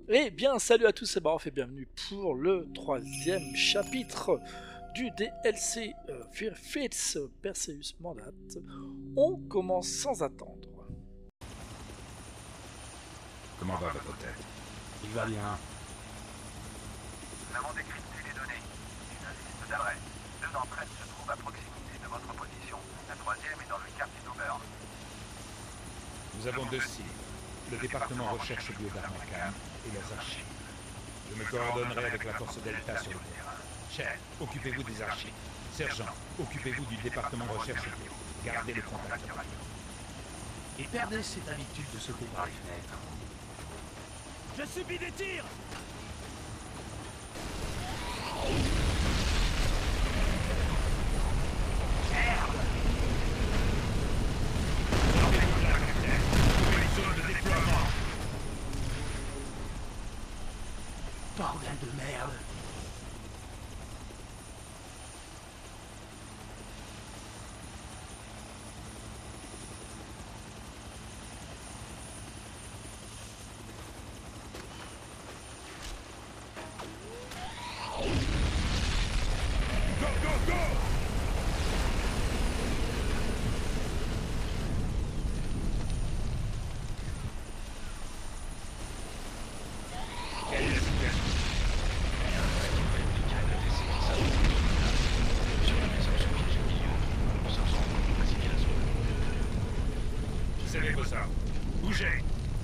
Eh bien, salut à tous, c'est Barof et bienvenue pour le troisième chapitre du DLC Fear Fates Perseus Mandat. On commence sans attendre. Comment va votre tête? Il va bien. Nous avons décrypté les données. Une liste d'adresses. Deux d'entre elles se trouvent à proximité de votre position. La troisième est dans le quartier d'Auburn. Nous avons deux cibles. Le département recherche lieu d'Armacan et leurs archives. Je me coordonnerai avec la force Delta sur le terrain. Chef, occupez-vous des archives. Sergent, occupez-vous du département recherche lieu. Gardez le contact radio. Et perdez cette habitude de sauter par les fenêtres. Je subis des tirs! Bordel de merde! Bougez!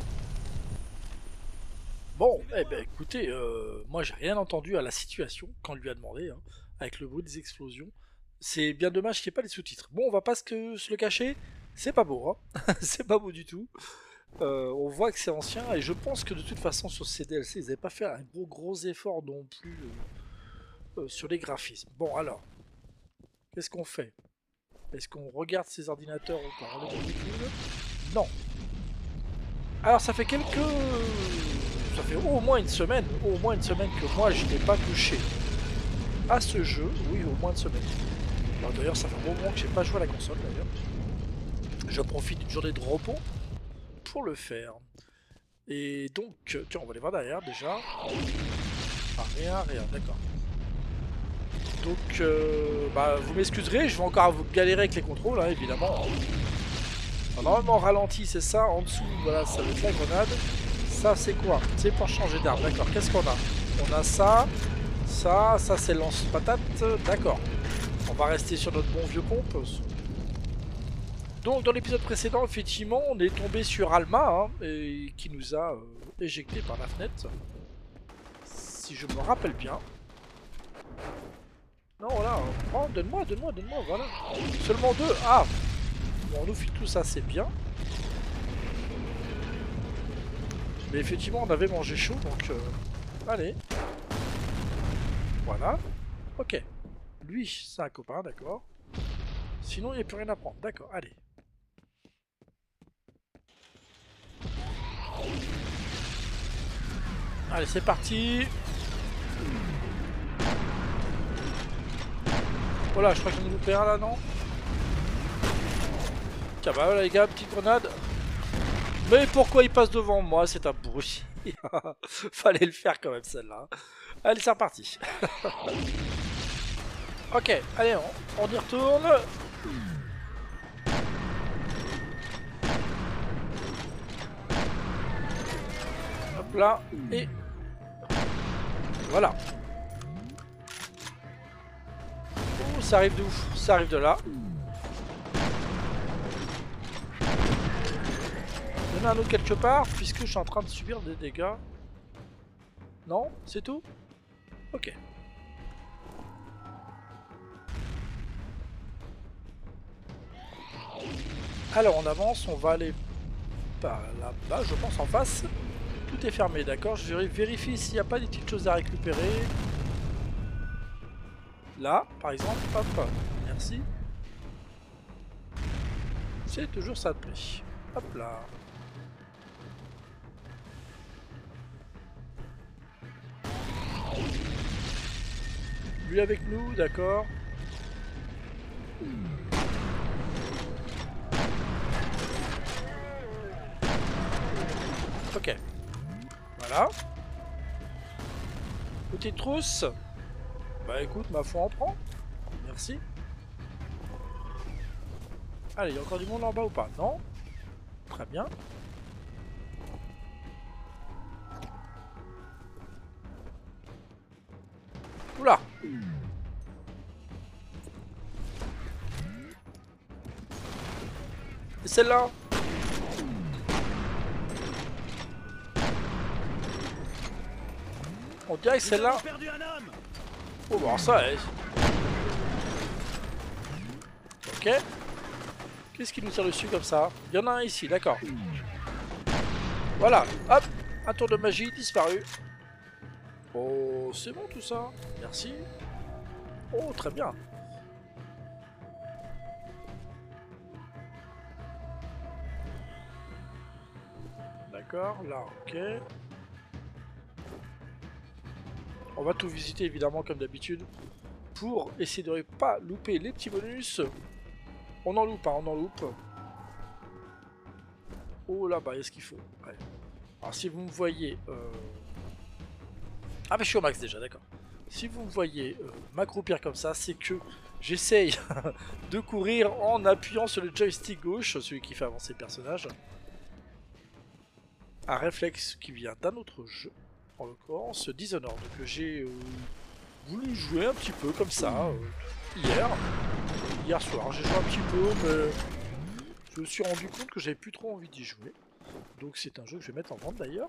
Bon, eh ben écoutez, moi j'ai rien entendu à la situation quand on lui a demandé, hein, avec le bruit des explosions. C'est bien dommage qu'il n'y ait pas les sous-titres. Bon, on va pas se le cacher, c'est pas beau, hein. C'est pas beau du tout. On voit que c'est ancien et je pense que de toute façon sur ces DLC ils n'avaient pas fait un gros effort non plus sur les graphismes. Bon alors, qu'est-ce qu'on fait? Est-ce qu'on regarde ces ordinateurs ou pas? On les manipule? Non. Alors ça fait ça fait au moins une semaine que moi je n'ai pas touché à ce jeu. Oui, au moins une semaine. Alors d'ailleurs ça fait un bon moment que j'ai pas joué à la console d'ailleurs. Je profite d'une journée de repos pour le faire. Et donc, tiens, on va aller voir derrière déjà. Ah, rien, d'accord. Donc, bah, vous m'excuserez, je vais encore vous galérer avec les contrôles, hein, évidemment. Alors, normalement, ralenti, c'est ça. En dessous, voilà, ça va être la grenade. Ça, c'est quoi? C'est pour changer d'arme, d'accord. Qu'est-ce qu'on a? On a ça, ça c'est lance-patate, d'accord. On va rester sur notre bon vieux pompe. Donc dans l'épisode précédent, effectivement, on est tombé sur Alma, hein, et qui nous a éjecté par la fenêtre. Si je me rappelle bien. Non, voilà. Oh, donne-moi, voilà. Seulement deux. Ah. Bon, on nous file tout ça, c'est bien. Mais effectivement, on avait mangé chaud, donc... allez. Voilà. Ok. Lui, c'est un copain, d'accord. Sinon, il n'y a plus rien à prendre. D'accord, allez. Allez, c'est parti. Voilà, je crois que j'en ai loupé un là, non? Tiens, bah voilà les gars, petite grenade. Mais pourquoi il passe devant moi? C'est un bruit. Fallait le faire quand même celle-là. Allez, c'est reparti. Ok, allez, on y retourne. Hop là, et... voilà. Oh, ça arrive d'où? Ça arrive de là. Il y en a un autre quelque part, puisque je suis en train de subir des dégâts. Non? C'est tout? Ok. Alors on avance, on va aller par là-bas, je pense en face. Tout est fermé, d'accord? Je vérifie s'il n'y a pas des petites choses à récupérer. Là, par exemple, hop, merci. C'est toujours ça de prix. Hop là. Lui avec nous, d'accord. Ok. Voilà. Petite trousse. Bah écoute, ma foi en prend. Merci. Allez, il y a encore du monde en bas ou pas? Non. Très bien. Oula. Et celle-là? On dirait que celle-là... perdu un homme. Oh bah ça, ok. Qu'est-ce qui nous tire dessus comme ça? Il y en a un ici, d'accord. Voilà, hop. Un tour de magie, disparu. Oh, c'est bon tout ça. Merci. Oh, très bien. D'accord, là, ok. On va tout visiter évidemment comme d'habitude pour essayer de ne pas louper les petits bonus. On en loupe, hein, on en loupe. Oh là-bas, il y a ce qu'il faut. Ouais. Alors si vous me voyez... Ah mais je suis au max déjà, d'accord. Si vous me voyez m'accroupir comme ça, c'est que j'essaye de courir en appuyant sur le joystick gauche, celui qui fait avancer le personnage. Un réflexe qui vient d'un autre jeu, en l'occurrence Dishonored, que j'ai voulu jouer un petit peu comme ça hier soir. J'ai joué un petit peu, mais je me suis rendu compte que j'avais plus trop envie d'y jouer. Donc c'est un jeu que je vais mettre en vente d'ailleurs.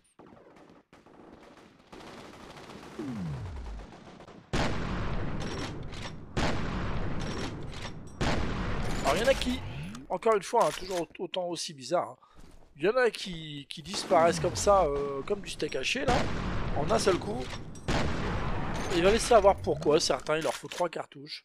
Alors il y en a qui, encore une fois, hein, toujours autant aussi bizarre, hein. Il y en a qui disparaissent comme ça, comme du steak haché là, en un seul coup. Et il va laisser savoir pourquoi, certains il leur faut 3 cartouches.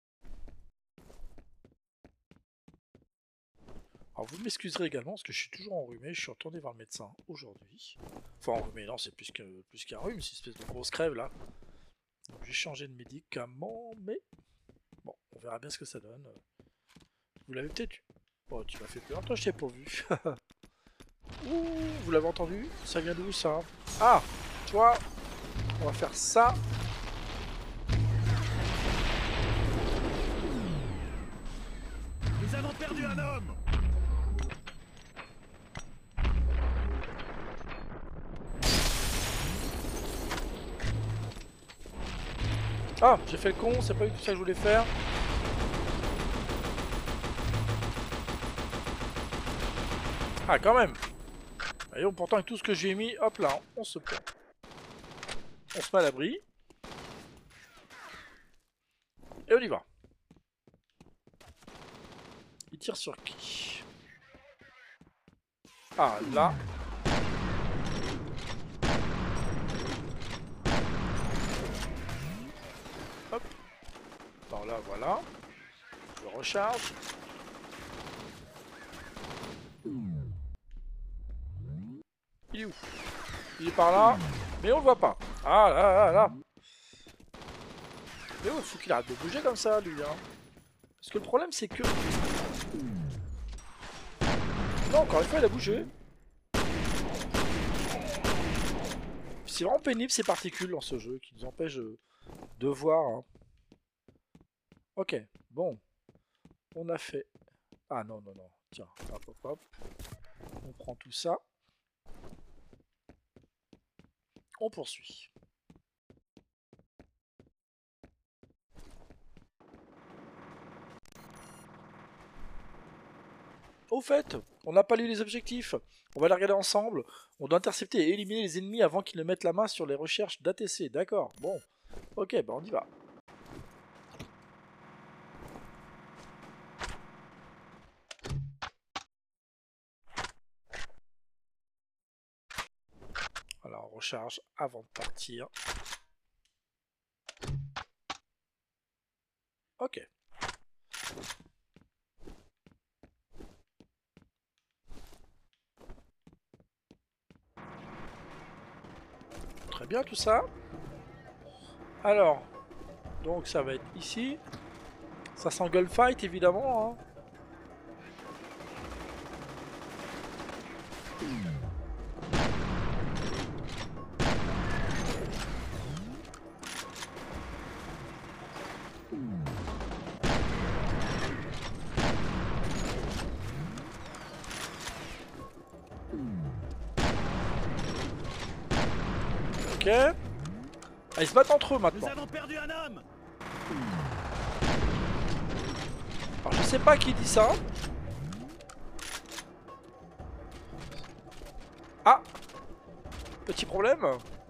Alors vous m'excuserez également parce que je suis toujours enrhumé, je suis retourné voir le médecin aujourd'hui. Enfin enrhumé, non c'est plus qu'un rhume, c'est une espèce de grosse crève là. J'ai changé de médicament, mais bon, on verra bien ce que ça donne. Vous l'avez peut-être eu. Oh, tu m'as fait peur, toi je t'ai pas vu. Ouh, vous l'avez entendu? Ça vient d'où ça? Ah, toi, on va faire ça. Nous avons perdu un homme. Ah, j'ai fait le con, c'est pas du tout ça que je voulais faire. Ah, quand même. Voyons, pourtant avec tout ce que j'ai mis, hop là, on se prend. On se met à l'abri. Et on y va. Il tire sur qui? Ah, là. Hop. Alors là, voilà. Je recharge. Il est où? Il est par là, mais on le voit pas. Ah là là là. Mais il faut qu'il arrête de bouger comme ça, lui. Hein. Parce que le problème, c'est que... Non, encore une fois, il a bougé. C'est vraiment pénible ces particules dans ce jeu qui nous empêchent de voir. Hein. Ok, bon. On a fait... Ah non, non, non. Tiens, hop, hop, hop. On prend tout ça. On poursuit. Au fait, on n'a pas lu les objectifs. On va les regarder ensemble. On doit intercepter et éliminer les ennemis avant qu'ils ne mettent la main sur les recherches d'ATC. D'accord, bon. Ok, bah on y va. Alors on recharge avant de partir. Ok. Très bien tout ça. Alors, donc ça va être ici. Ça sent gunfight évidemment. Hein. Ok. Ah, ils se battent entre eux Nous maintenant. avons perdu un homme. Alors je sais pas qui dit ça. Ah, petit problème.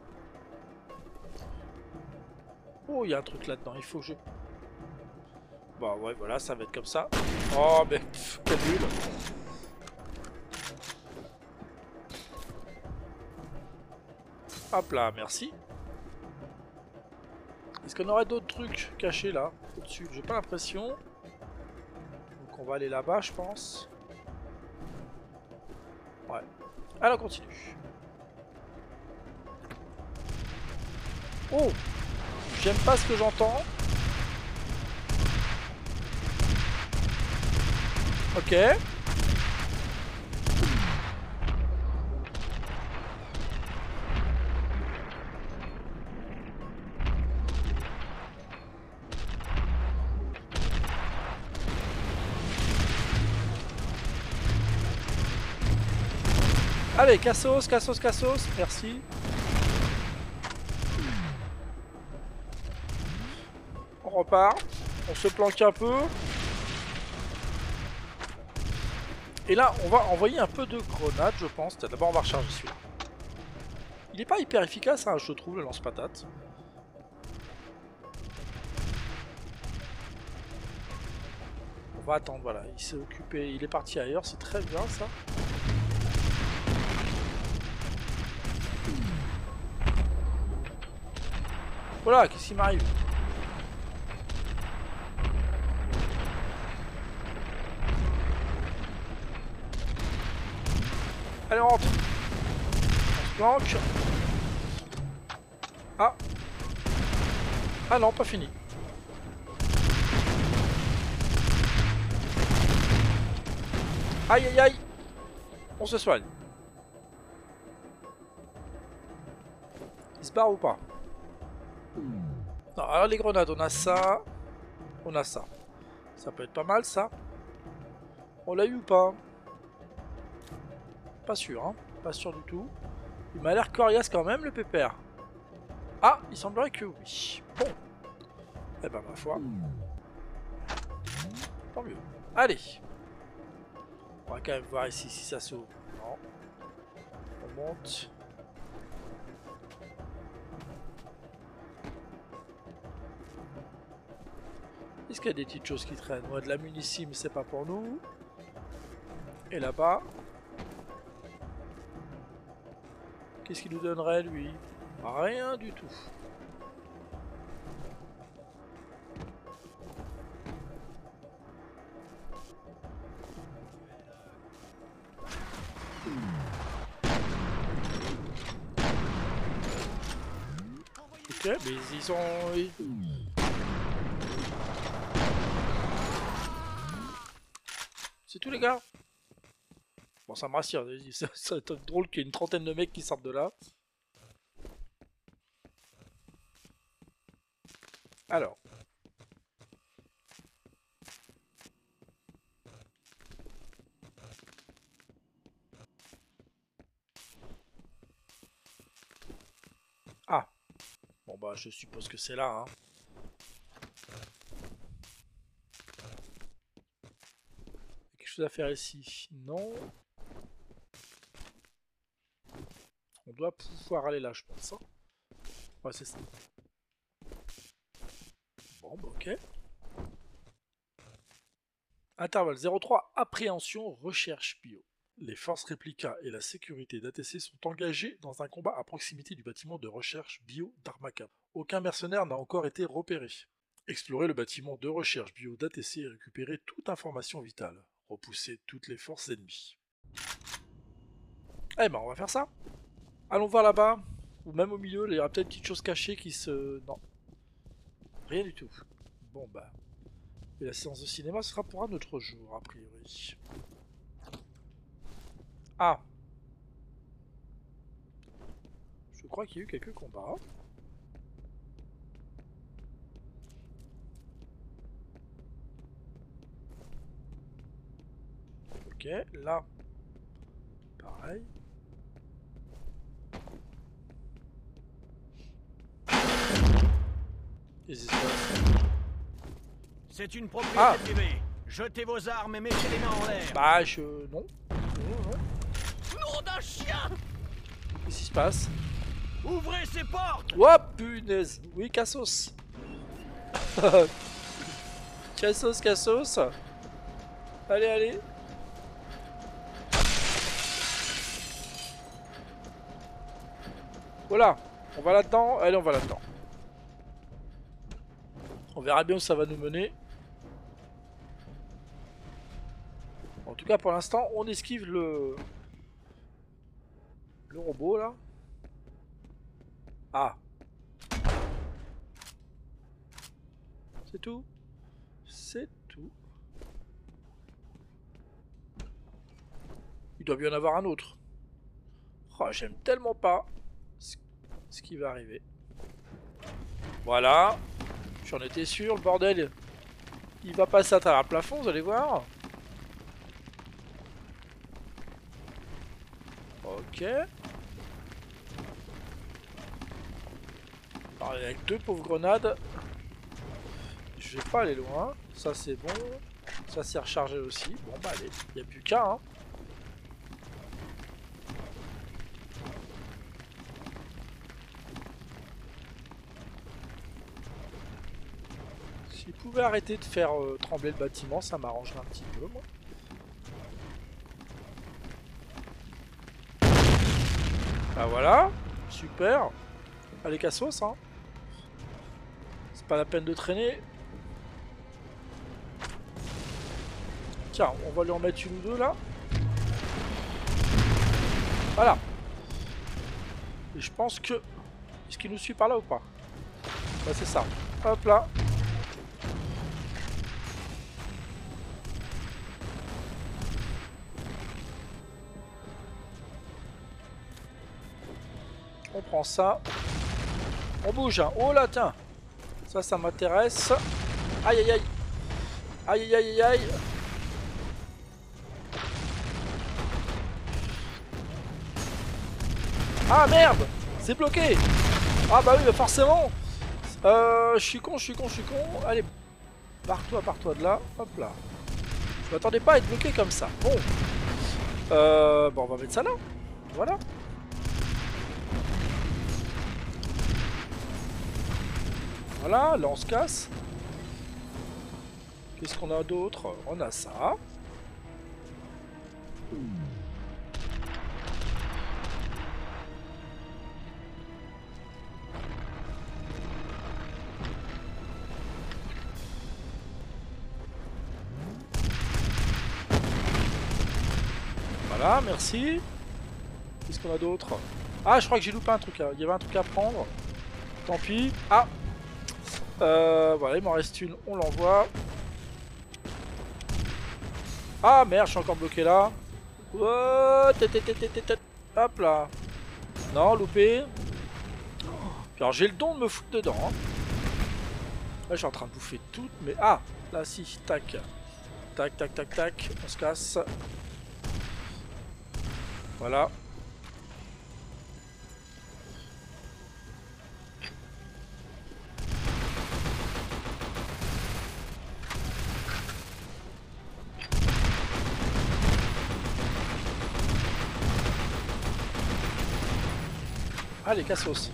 Oh, il y a un truc là-dedans, il faut que je... Bah ouais, voilà, ça va être comme ça. Oh, mais pff, quel nul. Hop là, merci. Est-ce qu'on aurait d'autres trucs cachés là, au-dessus? J'ai pas l'impression. Donc on va aller là-bas, je pense. Ouais. Alors on continue. Oh! J'aime pas ce que j'entends. Ok. Allez, cassos, cassos, cassos, merci. On repart. On se planque un peu. Et là, on va envoyer un peu de grenades, je pense. D'abord, on va recharger celui-là. Il est pas hyper efficace, hein, je trouve, le lance-patate. On va attendre, voilà. Il s'est occupé, il est parti ailleurs, c'est très bien ça. Voilà, qu'est-ce qui m'arrive? Allez, on rentre. On se planque. Ah. Ah non, pas fini. Aïe aïe aïe. On se soigne. Il se barre ou pas? Non, alors les grenades, on a ça. On a ça. Ça peut être pas mal ça. On l'a eu ou pas? Pas sûr, hein. Pas sûr du tout. Il m'a l'air coriace quand même, le pépère. Ah, il semblerait que oui. Bon. Eh ben, ma foi. Tant mieux. Allez. On va quand même voir ici si ça s'ouvre. Non. On monte. Est-ce qu'il y a des petites choses qui traînent? Ouais, de la munici, mais c'est pas pour nous. Et là-bas. Qu'est-ce qu'il nous donnerait, lui? Rien du tout. Ok, mais ils sont... C'est tout les gars. Bon, ça me rassure, ça va être drôle qu'il y ait une trentaine de mecs qui sortent de là. Alors. Ah. Bon bah je suppose que c'est là, hein. Quelque chose à faire ici? Non. On doit pouvoir aller là, je pense. Hein. Ouais, c'est ça. Bon, bah ok. Intervalle 03, appréhension, recherche bio. Les forces réplica et la sécurité d'ATC sont engagées dans un combat à proximité du bâtiment de recherche bio d'Armacam. Aucun mercenaire n'a encore été repéré. Explorez le bâtiment de recherche bio d'ATC et récupérez toute information vitale. Repoussez toutes les forces ennemies. Eh ben on va faire ça. Allons voir là-bas. Ou même au milieu, il y aura peut-être une petite chose cachée qui se... Non. Rien du tout. Bon bah... Et la séance de cinéma sera pour un autre jour, a priori. Ah. Je crois qu'il y a eu quelques combats. Ok, là. Pareil. Qu'est-ce qui se passe? C'est une propriété Ah. privée. Jetez vos armes et mettez les mains en l'air. Bah, je... Non. Non, non. Nom d'un chien! Qu'est-ce qui se passe? Ouvrez ces portes! Oh, punaise. Oui, Cassos. Cassos, Cassos. Allez, allez. Voilà. On va là-dedans. Allez, on va là-dedans. On verra bien où ça va nous mener. En tout cas, pour l'instant, on esquive le robot, là. Ah. C'est tout. C'est tout. Il doit bien y en avoir un autre. Oh, j'aime tellement pas ce qui va arriver. Voilà. J'en étais sûr, le bordel. Il va passer à travers le plafond, vous allez voir. Ok. Alors, avec deux pauvres grenades. Je vais pas aller loin. Ça c'est bon. Ça c'est rechargé aussi. Bon bah allez, il n'y a plus qu'un. Hein. S'il pouvait arrêter de faire trembler le bâtiment, ça m'arrangerait un petit peu moi. Ah voilà, super. Allez Cassos hein. C'est pas la peine de traîner. Tiens, on va lui en mettre une ou deux là. Voilà. Et je pense que... Est-ce qu'il nous suit par là ou pas? Bah c'est ça. Hop là. On prend ça. On bouge. Hein. Oh là, tiens. Ça m'intéresse. Aïe, aïe, aïe. Aïe, aïe, aïe, aïe. Ah, merde. C'est bloqué. Ah, bah oui, bah forcément. Je suis con. Allez. Pars-toi de là. Hop là. Je m'attendais pas à être bloqué comme ça. Bon. Bon, on va mettre ça là. Voilà. Voilà, là on se casse. Qu'est-ce qu'on a d'autre? On a ça. Voilà, merci. Qu'est-ce qu'on a d'autre? Ah, je crois que j'ai loupé un truc là. Il y avait un truc à prendre. Tant pis. Ah! Voilà, il m'en reste une, on l'envoie. Ah merde, je suis encore bloqué là. Oh, hop là. Non, loupé. Alors j'ai le don de me foutre dedans. Hein. Là, je suis en train de bouffer toutes, mais... Ah, là si, tac. Tac, tac, tac, tac. On se casse. Voilà. Allez, Cassos.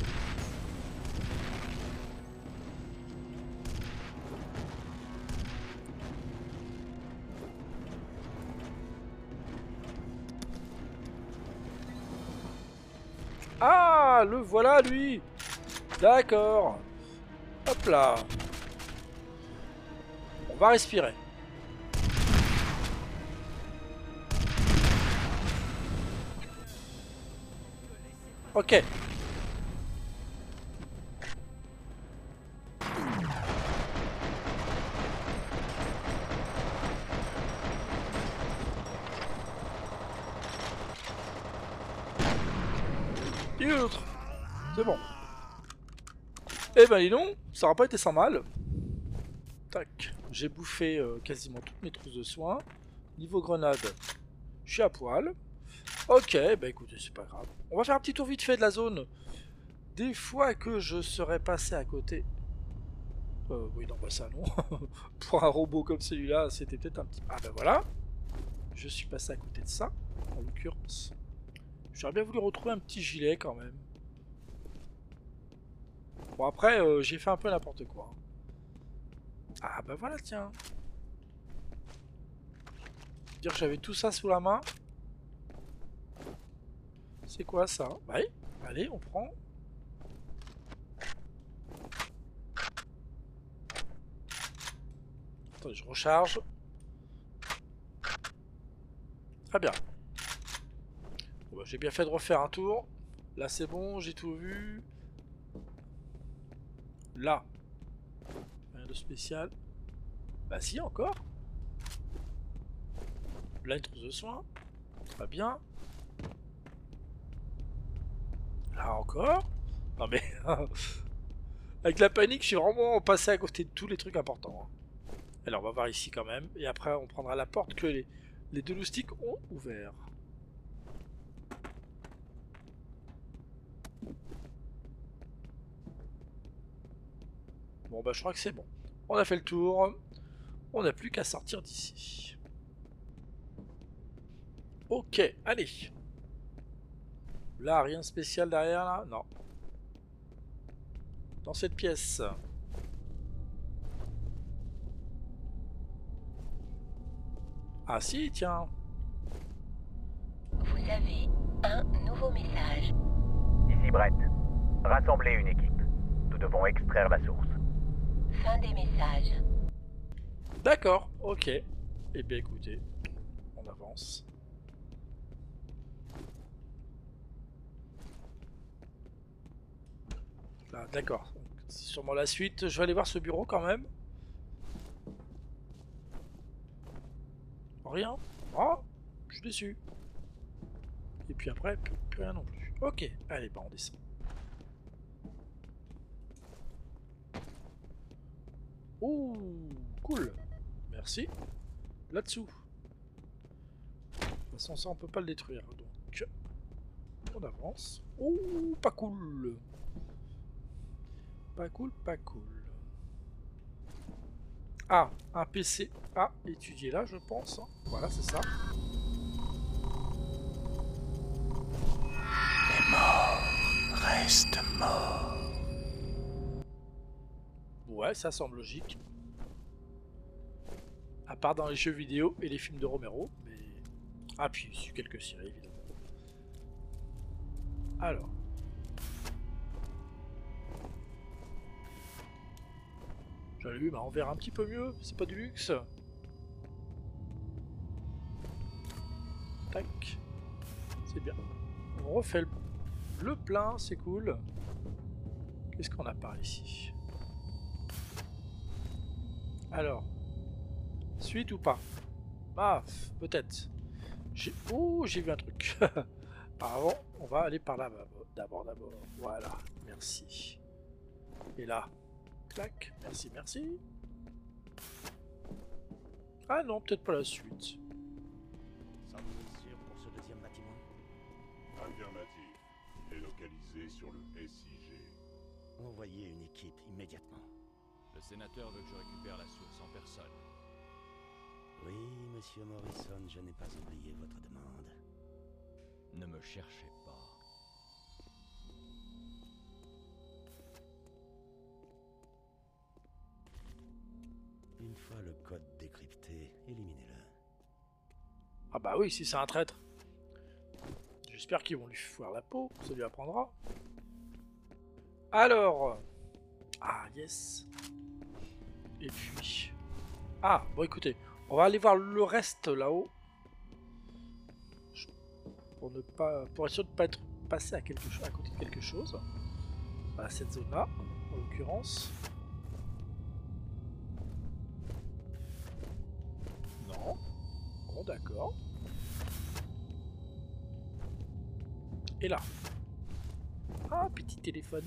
Ah, le voilà lui. D'accord. Hop là. On va respirer. Ok. Et l'autre. C'est bon. Eh ben dis donc, ça n'aura pas été sans mal. Tac. J'ai bouffé quasiment toutes mes trousses de soins. Niveau grenade, je suis à poil. Ok, bah écoutez, c'est pas grave. On va faire un petit tour vite fait de la zone. Des fois que je serais passé à côté Oui, non, bah ça non. Pour un robot comme celui-là, c'était peut-être un petit... Ah bah voilà. Je suis passé à côté de ça, en l'occurrence. J'aurais bien voulu retrouver un petit gilet quand même. Bon après, j'ai fait un peu n'importe quoi. Ah bah voilà, tiens. Dire que j'avais tout ça sous la main. C'est quoi ça? Bah oui, allez, on prend. Attendez, je recharge. Très bien. Bon, bah, j'ai bien fait de refaire un tour. Là c'est bon, j'ai tout vu. Là. Rien de spécial. Bah si, encore. Là, une trousse de soins. Très bien. Là encore. Non mais... Avec la panique, je suis vraiment passé à côté de tous les trucs importants. Alors, on va voir ici quand même. Et après, on prendra la porte que les deux loustiques ont ouvert. Bon, bah, je crois que c'est bon. On a fait le tour. On n'a plus qu'à sortir d'ici. Ok, allez. Là, rien de spécial derrière, là? Non. Dans cette pièce. Ah si, tiens. Vous avez un nouveau message. Ici Brett. Rassemblez une équipe. Nous devons extraire la source. Fin des messages. D'accord, ok. Eh bien écoutez, on avance. Là, d'accord. C'est sûrement la suite. Je vais aller voir ce bureau quand même. Rien. Oh, je suis déçu. Et puis après, plus rien non plus. Ok, allez, bah on descend. Ouh, cool. Merci. Là-dessous. De toute façon, ça, on peut pas le détruire. Donc, on avance. Ouh, pas cool. Pas cool, pas cool. Ah, un PC à étudier là, je pense. Voilà, c'est ça. Les morts restent morts. Ouais, ça semble logique. À part dans les jeux vidéo et les films de Romero, mais... Ah, puis il y a quelques séries, évidemment. Alors... J'allume, on verra un petit peu mieux, c'est pas du luxe. Tac. C'est bien. On refait le plein, c'est cool. Qu'est-ce qu'on a par ici? Alors. Suite ou pas? Ah, peut-être. Oh, j'ai vu un truc. Avant, on va aller par là d'abord. Voilà, merci. Et là. Clac, merci, merci. Ah non, peut-être pas la suite. Ça vous êtes sûr pour ce deuxième bâtiment? Affirmatif. Il est localisé sur le SIG. Envoyez une équipe immédiatement. Le sénateur veut que je récupère la source en personne. Oui, monsieur Morrison, je n'ai pas oublié votre demande. Ne me cherchez pas. Une fois le code décrypté, éliminez-le. Ah bah oui, si c'est un traître. J'espère qu'ils vont lui foire la peau, ça lui apprendra. Alors... Ah, yes. Et puis... Ah, bon écoutez, on va aller voir le reste là-haut. Pour être sûr de ne pas être passé à côté de quelque chose. À cette zone-là, en l'occurrence. Non. Bon, d'accord. Et là. Ah, petit téléphone.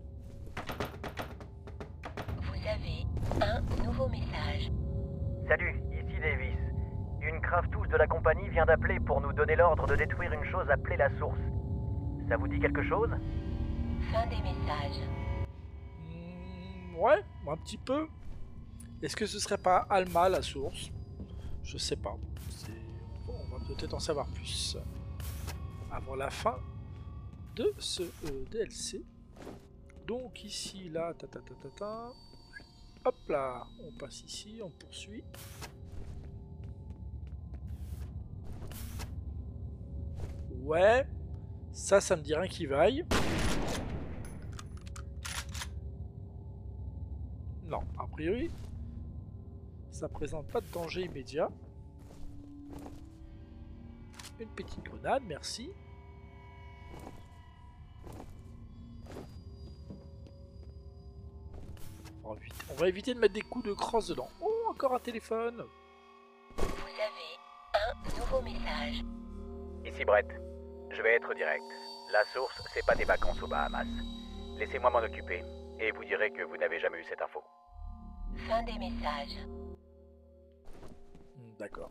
Vous avez un nouveau message. Salut, ici Davis. Une crafteuse de la compagnie vient d'appeler pour nous donner l'ordre de détruire une chose appelée la source. Ça vous dit quelque chose? Fin des messages. Ouais, un petit peu. Est-ce que ce serait pas Alma la source? Je sais pas. On va peut-être en savoir plus avant la fin de ce DLC. Donc ici, là, hop là, on passe ici, on poursuit. Ouais, ça me dit rien qui vaille. Non, a priori, ça présente pas de danger immédiat. Une petite grenade, merci. On va éviter de mettre des coups de crosse dedans. Oh, encore un téléphone. Vous avez un nouveau message. Ici Brett. Je vais être direct. La source, c'est pas des vacances aux Bahamas. Laissez-moi m'en occuper, et vous direz que vous n'avez jamais eu cette info. Fin des messages. D'accord.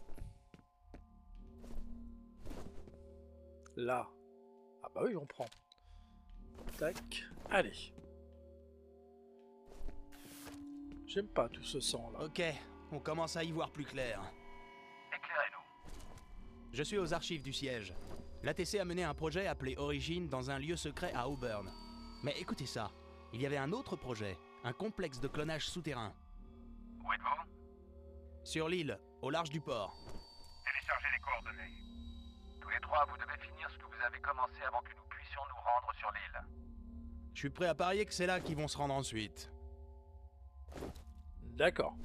Là. Ah bah oui, on prend. Tac. Allez. J'aime pas tout ce sang là. Ok, on commence à y voir plus clair. Éclairez-nous. Je suis aux archives du siège. L'ATC a mené un projet appelé Origine dans un lieu secret à Auburn. Mais écoutez ça, il y avait un autre projet, un complexe de clonage souterrain. Où êtes-vous? Sur l'île, au large du port. Téléchargez les coordonnées. Tous les trois, vous devez finir ce que vous avez commencé avant que nous puissions nous rendre sur l'île. Je suis prêt à parier que c'est là qu'ils vont se rendre ensuite. D'accord.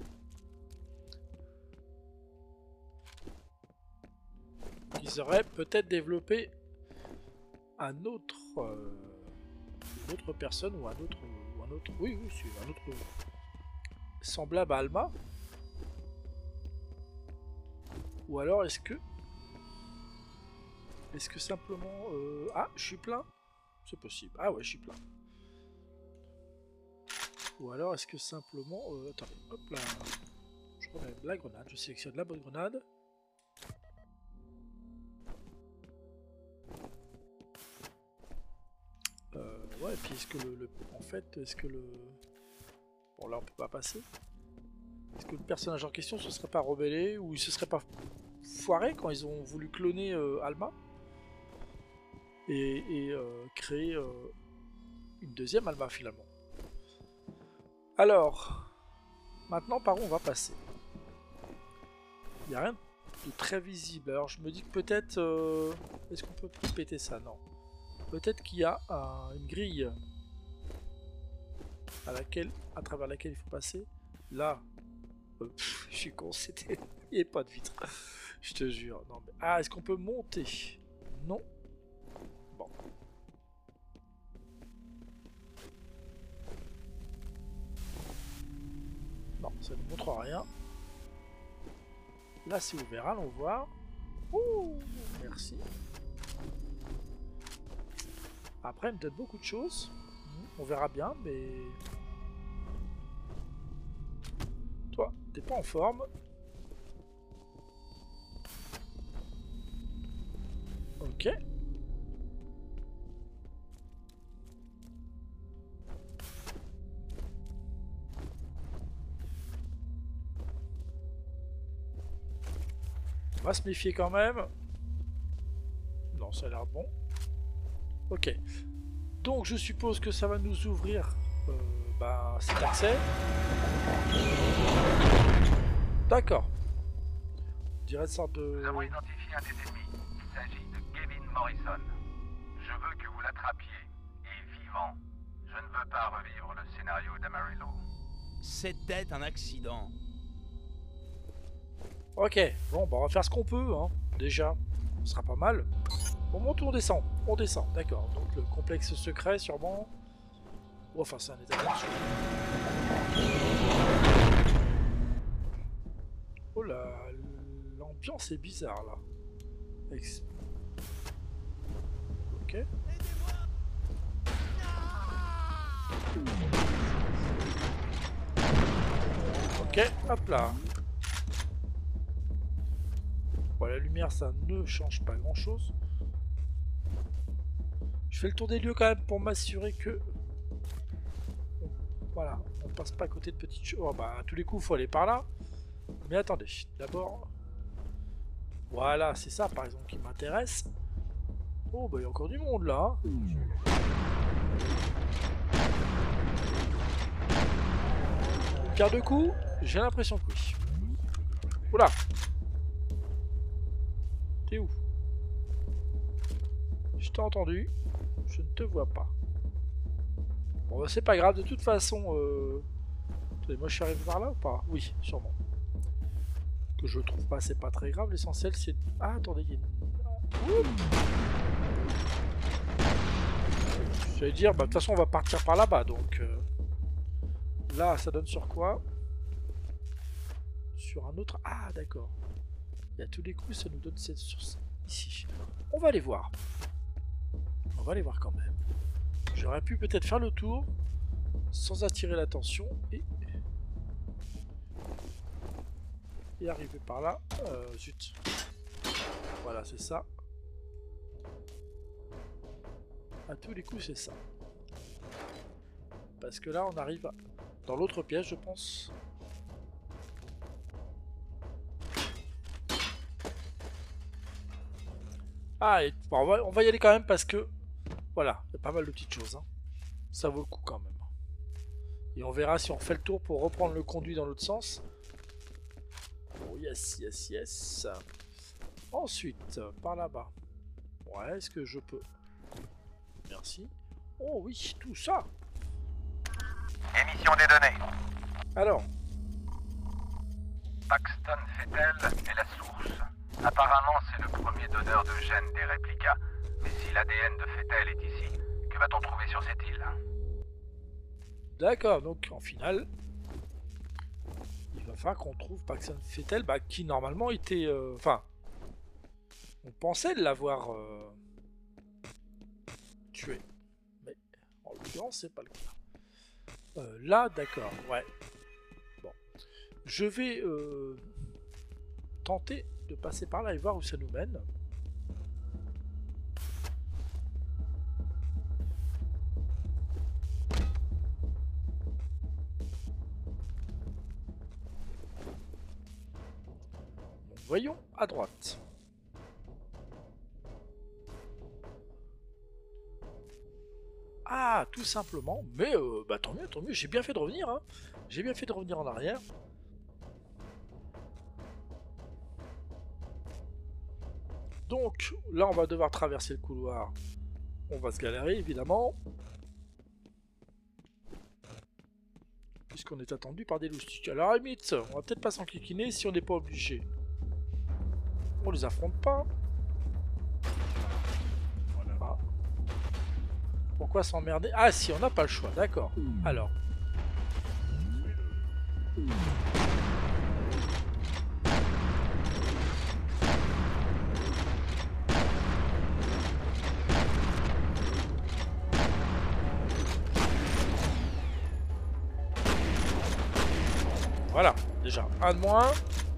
Ils auraient peut-être développé un autre, une autre personne ou un autre, oui, c'est un autre semblable à Alma. Ou alors est-ce que simplement, ah, je suis plein, c'est possible. Ah ouais, je suis plein. Ou alors est-ce que simplement, attendez, hop là, je remets la grenade, je sélectionne la bonne grenade. Ouais, et puis est-ce que en fait, est-ce que le... Bon là on peut pas passer. Est-ce que le personnage en question se serait pas rebellé ou il se serait pas foiré quand ils ont voulu cloner Alma et créer une deuxième Alma finalement. Alors, maintenant par où on va passer? Il n'y a rien de très visible. Alors je me dis que peut-être... Est-ce qu'on peut péter ça? Non. Peut-être qu'il y a une grille à travers laquelle il faut passer. Là, je suis con, c'était... Il n'y a pas de vitre. Je te jure. Non, mais... Ah, est-ce qu'on peut monter? Non. Bon. Non, ça ne montre rien. Là, c'est ouvert, allons voir. Ouh, merci. Après, il me donne beaucoup de choses. On verra bien, mais... Toi, t'es pas en forme. Ok. On va se méfier quand même. Non, ça a l'air bon. Ok. Donc je suppose que ça va nous ouvrir cet accès. D'accord. On dirait une sorte de... Nous avons identifié un des ennemis. Il s'agit de Kevin Morrison. Je veux que vous l'attrapiez. Et vivant. Je ne veux pas revivre le scénario d'Amarillo. C'était un accident. Ok, bon, bah on va faire ce qu'on peut, hein, déjà. Ce sera pas mal. On monte ou on descend? On descend, d'accord. Donc le complexe secret, sûrement. Oh, enfin, c'est un état d'absurde. Oh là, l'ambiance est bizarre, là. Ok. Ok, hop là. Bon, la lumière, ça ne change pas grand-chose. Je fais le tour des lieux quand même pour m'assurer que... Voilà, on passe pas à côté de petites choses. Oh, bah, à tous les coups, il faut aller par là. Mais attendez, d'abord... Voilà, c'est ça, par exemple, qui m'intéresse. Oh, bah, il y a encore du monde, là. Une carte de coup, j'ai l'impression que oui. Oula. T'es où? Je t'ai entendu. Je ne te vois pas. Bon, bah, c'est pas grave, de toute façon... Attendez, moi je suis arrivé par là ou pas? Oui, sûrement. Que je trouve pas, c'est pas très grave. L'essentiel c'est... Ah, attendez, il y a une... Ouh. J'allais dire, bah de toute façon on va partir par là-bas, donc... Là, ça donne sur quoi? Sur un autre... Ah, d'accord. Et à tous les coups, ça nous donne cette source ici. On va aller voir. On va aller voir quand même. J'aurais pu peut-être faire le tour sans attirer l'attention et arriver par là. Zut. Voilà, c'est ça. À tous les coups, c'est ça. Parce que là, on arrive dans l'autre piège, je pense. Ah, et bon, on va y aller quand même parce que voilà, il y a pas mal de petites choses. Hein. Ça vaut le coup quand même. Et on verra si on fait le tour pour reprendre le conduit dans l'autre sens. Oh yes, yes, yes. Ensuite, par là-bas. Ouais, est-ce que je peux? Merci. Oh oui, tout ça. Émission des données. Alors. Paxton Fettel est la source. Apparemment, c'est le premier donneur de gènes des réplicas. Mais si l'ADN de Fettel est ici, que va-t-on trouver sur cette île? D'accord, donc en finale, il va falloir qu'on trouve Paxton Fettel, bah, qui normalement était... Enfin, on pensait l'avoir tué. Mais en l'occurrence, c'est pas le cas. Là, d'accord, ouais. Bon. Je vais tenter de passer par là et voir où ça nous mène. Donc, voyons à droite. Ah, tout simplement, mais bah tant mieux, j'ai bien fait de revenir, hein. J'ai bien fait de revenir en arrière. Donc, là on va devoir traverser le couloir. On va se galérer, évidemment. Puisqu'on est attendu par des loustiques. Alors à la limite, on va peut-être pas s'enquiquiner si on n'est pas obligé. On les affronte pas. Ah. Pourquoi s'emmerder? Ah si, on n'a pas le choix, d'accord. Alors. Voilà, déjà, un de moins.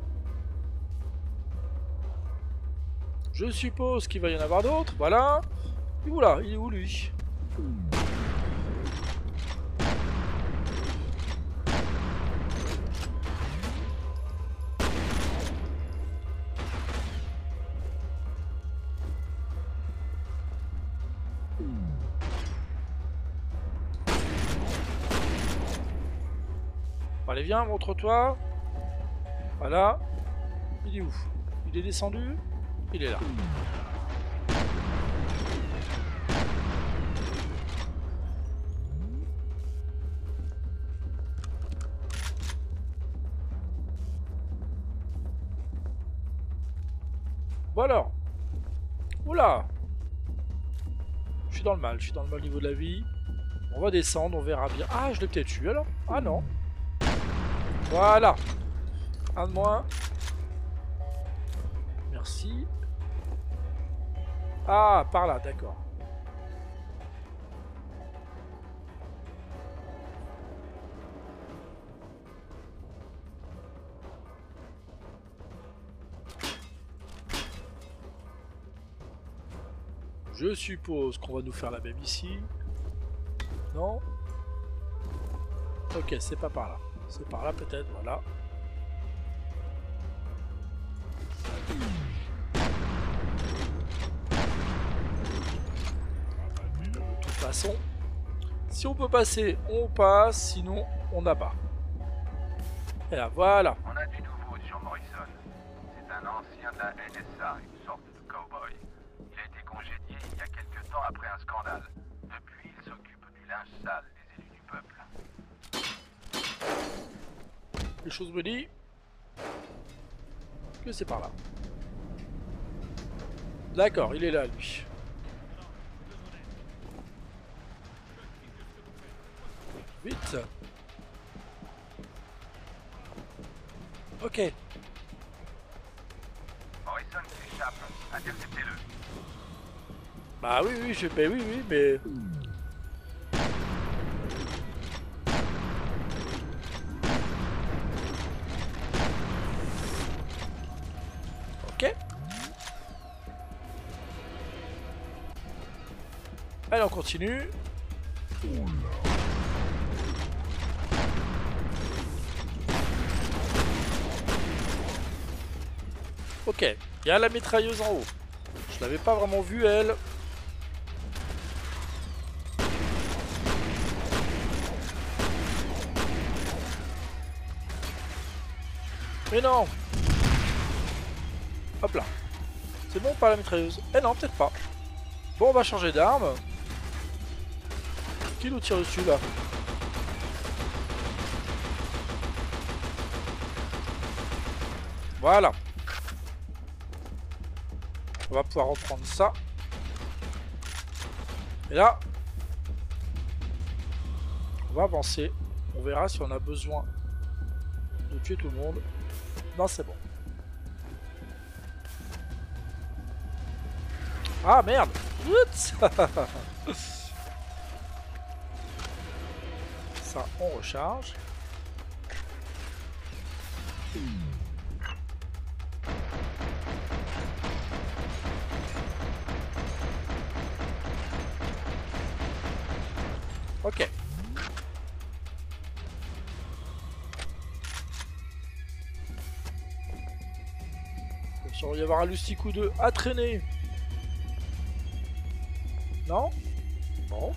Je suppose qu'il va y en avoir d'autres, voilà. Et oula, il est où lui? Allez, viens, montre-toi. Voilà. Il est où? Il est descendu? Il est là. Bon alors. Oula. Je suis dans le mal au niveau de la vie. On va descendre, on verra bien. Ah, je l'ai peut-être eu alors? Ah non. Voilà. Un de moins. Merci. Ah, par là, d'accord. Je suppose qu'on va nous faire la même ici. Non? Ok, c'est pas par là. C'est par là peut-être, voilà. De toute façon, si on peut passer, on passe, sinon on abat. Et là, voilà. On a du nouveau sur Morrison. C'est un ancien de la NSA, une sorte de cow-boy. Il a été congédié il y a quelque temps après un scandale. Depuis, il s'occupe du linge sale des élus du peuple. Les choses me disent que c'est par là. D'accord, il est là, lui. Vite. Ok. Morrison s'échappe. Interceptez-le. Bah oui, oui, bah oui, oui, mais... Ok. Allez, on continue. Ok, il y a la mitrailleuse en haut. Je l'avais pas vraiment vue, elle. Mais non. Hop là. C'est bon, pas la mitrailleuse. Eh non, peut-être pas. Bon, on va changer d'arme. Qui nous tire dessus, là? Voilà. On va pouvoir reprendre ça. Et là, on va avancer. On verra si on a besoin de tuer tout le monde. Non, c'est bon. Ah, merde. Oups. Ça, on recharge. Ok. Il va y avoir un Lustig ou deux à traîner. Non? Bon.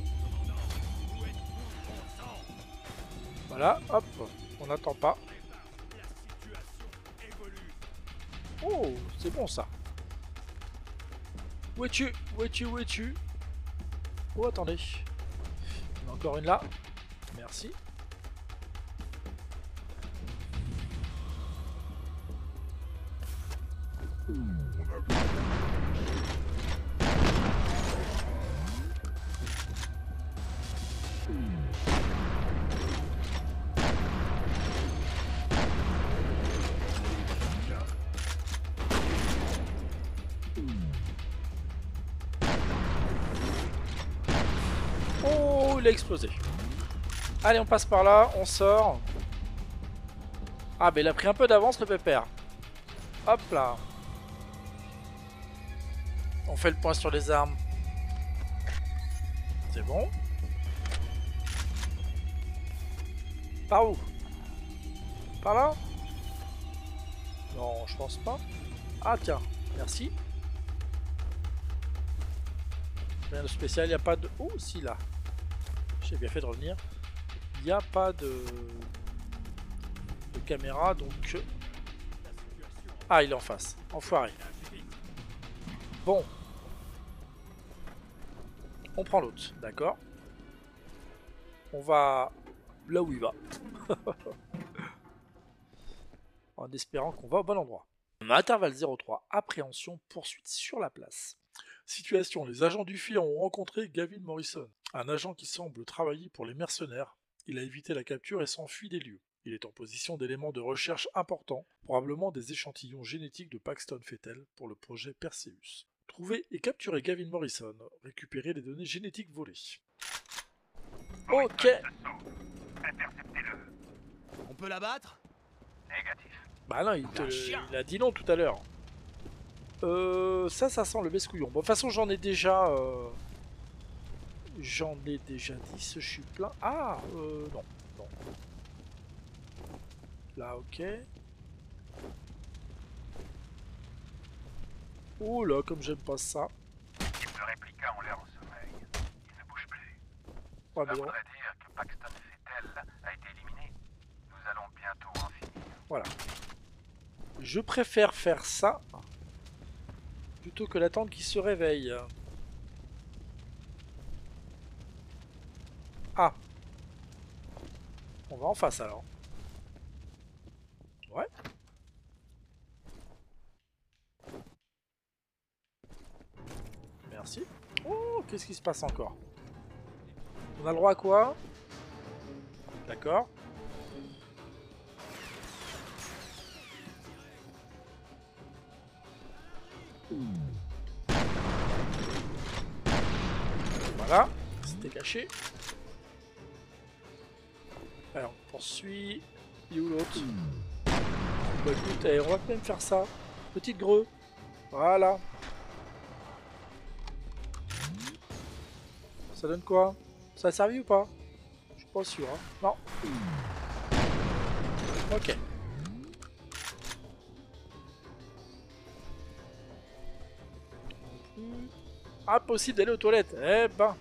Voilà, hop, on n'attend pas. Oh, c'est bon ça. Où es-tu? Où es-tu? Où es-tu? Oh, attendez. Il y en a encore une là. Merci. Oh, il a explosé. Allez, on passe par là, on sort. Ah, mais il a pris un peu d'avance le pépère. Hop là. On fait le point sur les armes. C'est bon. Par où? Par là? Non, je pense pas. Ah tiens, merci. Rien de spécial, il n'y a pas de... Oh, si là. J'ai bien fait de revenir. Il n'y a pas de caméra, donc... Ah, il est en face. Enfoiré. Bon. On prend l'autre, d'accord. On va là où il va. En espérant qu'on va au bon endroit. Intervalle 03, appréhension, poursuite sur la place. Situation, les agents du FIA ont rencontré Gavin Morrison, un agent qui semble travailler pour les mercenaires. Il a évité la capture et s'enfuit des lieux. Il est en position d'éléments de recherche importants, probablement des échantillons génétiques de Paxton Fettel pour le projet Perseus. Trouver et capturer Gavin Morrison, récupérer les données génétiques volées. Ok. Interceptez-le. On peut l'abattre? Négatif. Bah non, il a dit non tout à l'heure. Ça sent le bescouillon. Bon, de toute façon, j'en ai déjà... J'en ai déjà 10, je suis plein. Ah, non. Non. Là, ok. Ouh là, comme j'aime pas ça. L'équipe de réplica ont l'air au sommeil. Ils ne bougent plus. Ouais, Ça mais bon. voudrait dire que Paxton Fettel a été éliminé. Nous allons bientôt en finir. Voilà. Je préfère faire ça plutôt que d'attendre qu'il se réveille. Ah. On va en face alors. Ouais. Merci. Oh, qu'est-ce qui se passe encore? On a le droit à quoi? D'accord. Voilà, c'était caché. Alors, on poursuit. Et où l'autre? Bah écoute, on va quand même faire ça. Petite greu. Voilà. Ça donne quoi? Ça a servi ou pas? Je suis pas sûr. Hein. Non. Ok. Impossible d'aller aux toilettes. Eh ben.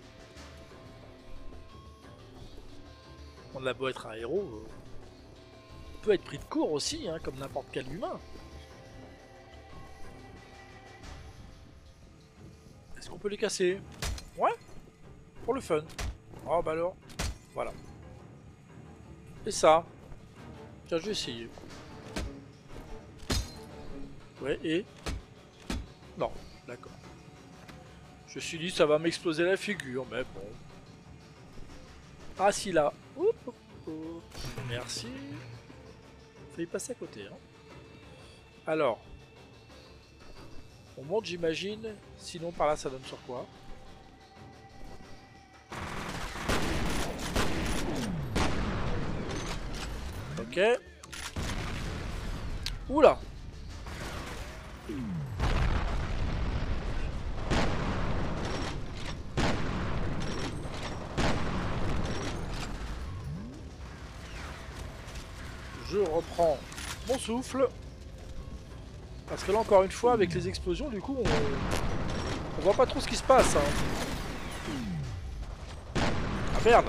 On a beau être un héros. On peut être pris de court aussi, hein, comme n'importe quel humain. Est-ce qu'on peut les casser? Ouais. Pour le fun. Oh bah alors. Voilà. Et ça. Tiens, je vais essayer. Ouais, et... Non, d'accord. Je me suis dit ça va m'exploser la figure, mais bon. Ah si là. Oup, oup, oup. Merci. Faut y passer à côté. Hein. Alors. On monte j'imagine. Sinon par là ça donne sur quoi? Ok. Oula. Je reprends mon souffle. Parce que là encore une fois avec les explosions du coup on voit pas trop ce qui se passe. Hein. Ah merde.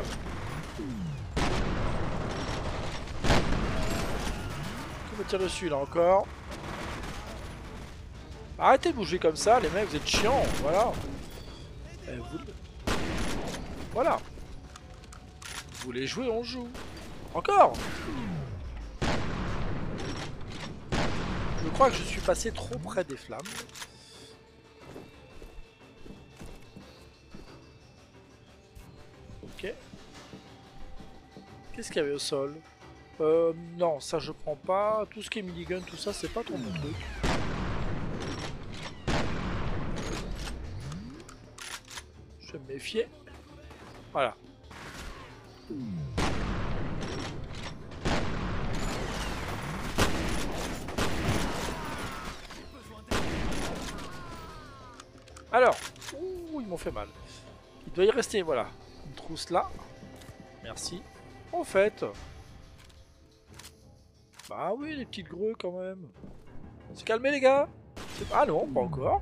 Qui me tire dessus là encore. Arrêtez de bouger comme ça les mecs, vous êtes chiants. Voilà. Voilà. Vous voulez jouer, on joue. Encore. Je crois que je suis passé trop près des flammes. Ok. Qu'est-ce qu'il y avait au sol? Non, ça je prends pas. Tout ce qui est minigun, tout ça, c'est pas trop mon truc. Je vais me méfier. Voilà. Alors, ouh, ils m'ont fait mal. Il doit y rester, voilà. Une trousse là. Merci. En fait... Bah oui, les petites greux quand même. C'est calmé les gars. Ah non, pas encore.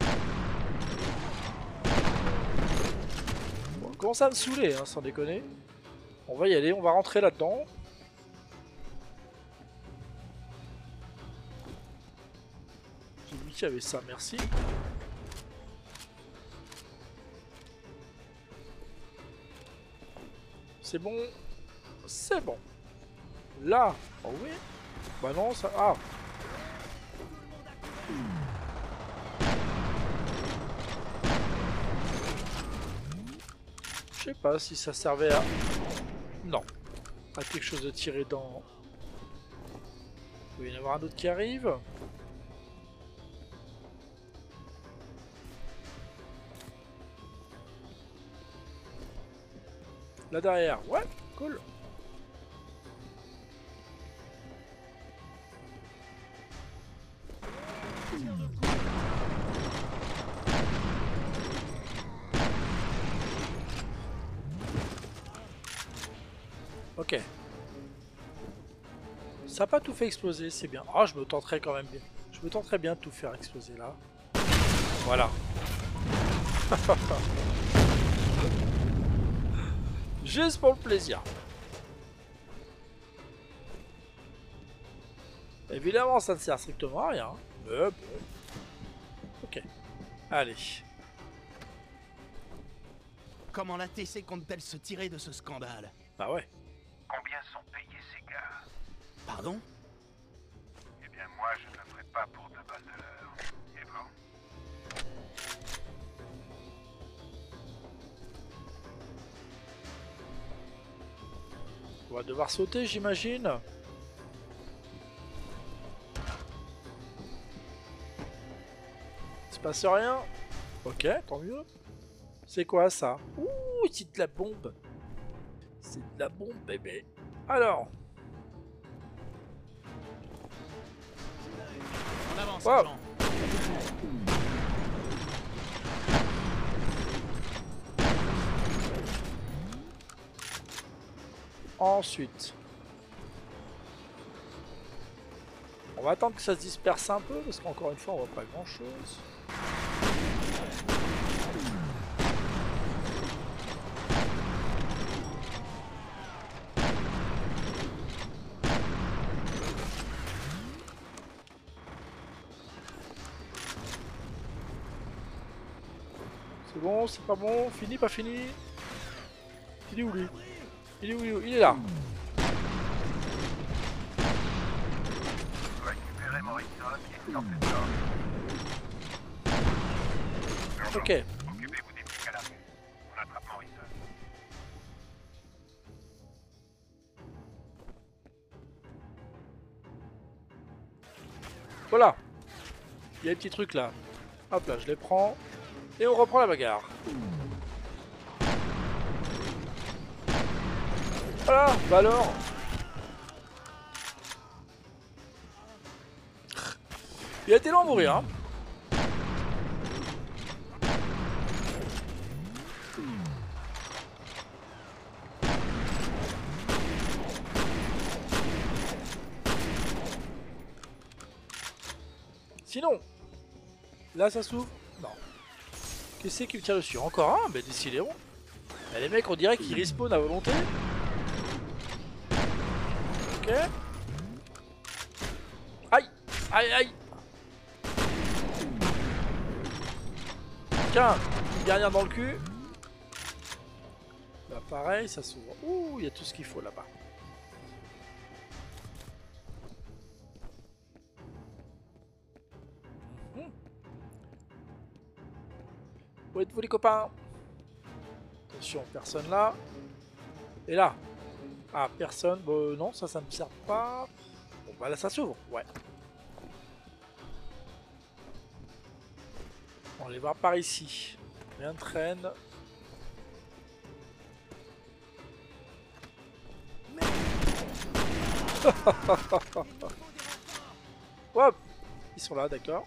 Bon, on commence à me saouler, hein, sans déconner. On va y aller, on va rentrer là-dedans. J'ai dit qu'il y avait ça, merci. C'est bon. C'est bon. Là. Oh oui. Bah non, ça... Ah. Je sais pas si ça servait à... Non. À quelque chose de tiré dans... Il va y en avoir un autre qui arrive. Là derrière. Ouais, cool. Ok. Ça n'a pas tout fait exploser, c'est bien. Ah, je me tenterais quand même bien. Je me tenterais bien de tout faire exploser là. Voilà. Juste pour le plaisir. Évidemment, ça ne sert strictement à rien. Mais bon. Ok. Allez. Comment la TC compte-t-elle se tirer de ce scandale? Bah ouais. Combien sont payés ces gars? Pardon? Eh bien, moi, je ne le ferai pas pour 2 balles de l'heure. Et vous? On va devoir sauter, j'imagine. Il se passe rien. Ok, tant mieux. C'est quoi ça? Ouh, c'est de la bombe. C'est de la bombe, bébé. Alors. En avance, Wow. agent. Ensuite. On va attendre que ça se disperse un peu, parce qu'encore une fois, on voit pas grand chose. C'est bon, c'est pas bon, fini, pas fini. Il est où lui? Il est où, il est là. Récupérez Morrison et sortez de là. Ok. Occupez-vous des flics à la rue. On attrape Morrison. Voilà. Il y a des petits trucs là. Hop là, je les prends. Et on reprend la bagarre. Voilà, bah alors. Il a été long à mourir, hein. Sinon, là ça s'ouvre. Non. Qu'est-ce qui me tire dessus? Encore un? Mais décidément. Mais les mecs, on dirait qu'ils respawnent à volonté. Ok. Aïe! Aïe aïe! Tiens! Une dernière dans le cul. Là pareil, ça s'ouvre. Ouh, il y a tout ce qu'il faut là-bas. Où êtes-vous les copains? Attention, personne là. Et là? Ah, personne. Bon, non, ça me sert pas. Bon, bah là, ça s'ouvre. Ouais. On va aller voir par ici. Rien de traîne. Hop! Ils sont là, d'accord.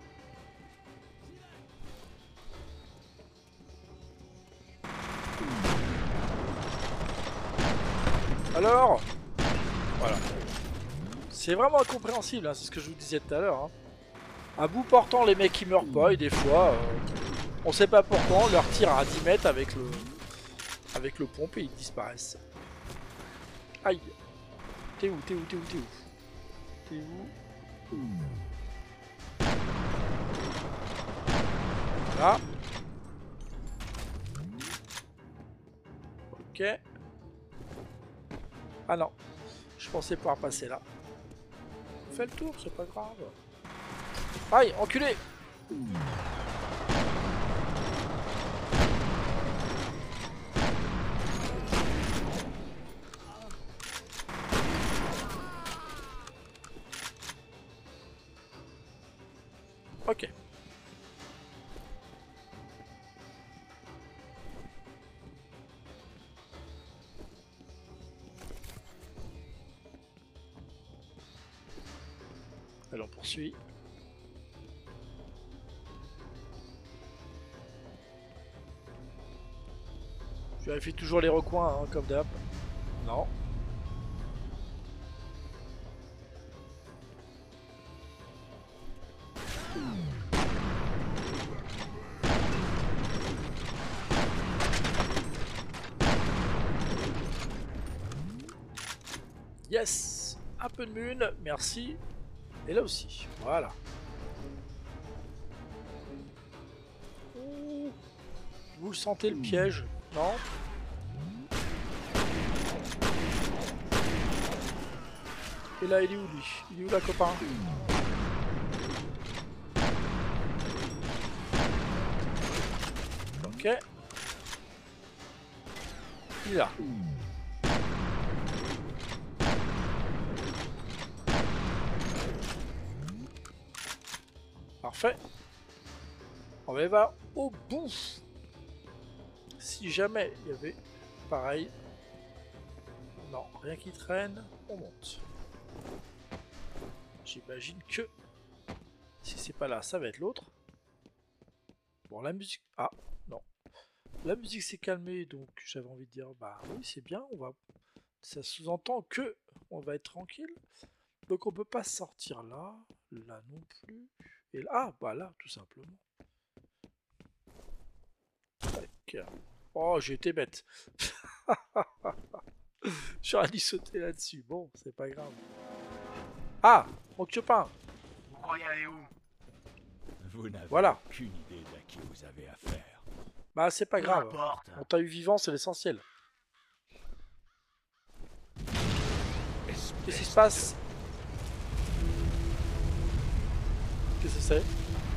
Alors, voilà. C'est vraiment incompréhensible, hein, c'est ce que je vous disais tout à l'heure. Hein. À bout portant, les mecs qui meurent pas, et des fois, on sait pas pourquoi, on leur tire à 10 mètres avec le pompe et ils disparaissent. Aïe. T'es où? T'es où? T'es où? T'es où? T'es où? Là. Ok. Ah non, je pensais pouvoir passer là. Fais le tour, c'est pas grave. Aïe, enculé! Ok. Allons, on poursuit. Je vérifie toujours les recoins, hein, comme d'hab. Non. Yes. Un peu de mune, merci. Et là aussi, voilà. Ouh. Vous le sentez le piège? Non? Et là, il est où lui? Il est où la copain? Ok. Il est là. Parfait. On va au bout. Si jamais il y avait pareil. Non, rien qui traîne, on monte. J'imagine que si c'est pas là, ça va être l'autre. Bon, la musique... Ah, non. La musique s'est calmée, donc j'avais envie de dire, bah oui, c'est bien, on va... Ça sous-entend que on va être tranquille. Donc on peut pas sortir là, là non plus. Et là, ah, bah là, tout simplement. Tac. Oh, j'ai été bête. J'aurais dû sauter là-dessus. Bon, c'est pas grave. Ah, mon copain. Vous croyez aller où? Vous n'avez Voilà. aucune idée à qui vous avez affaire. Bah, c'est pas grave. N'importe. On t'a eu vivant, c'est l'essentiel. Qu'est-ce qui se passe? Qu'est-ce que c'est?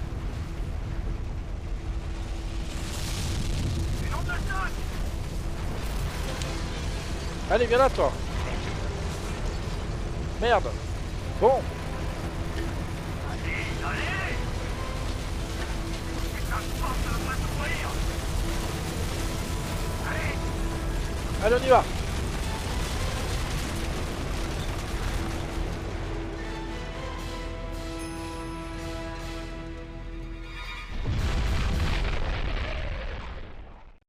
Allez, viens là, toi. Merde. Bon. Allez, on y va.